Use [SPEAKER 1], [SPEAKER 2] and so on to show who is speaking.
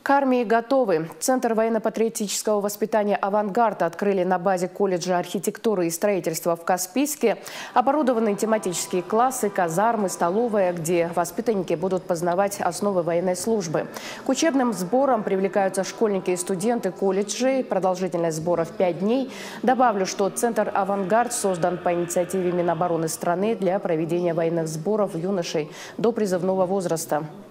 [SPEAKER 1] К армии готовы. Центр военно-патриотического воспитания «Авангард» открыли на базе колледжа архитектуры и строительства в Каспийске. Оборудованы тематические классы, казармы, столовая, где воспитанники будут познавать основы военной службы. К учебным сборам привлекаются школьники и студенты колледжей. Продолжительность сборов 5 дней. Добавлю, что Центр «Авангард» создан по инициативе Минобороны страны для проведения военных сборов юношей до призывного возраста.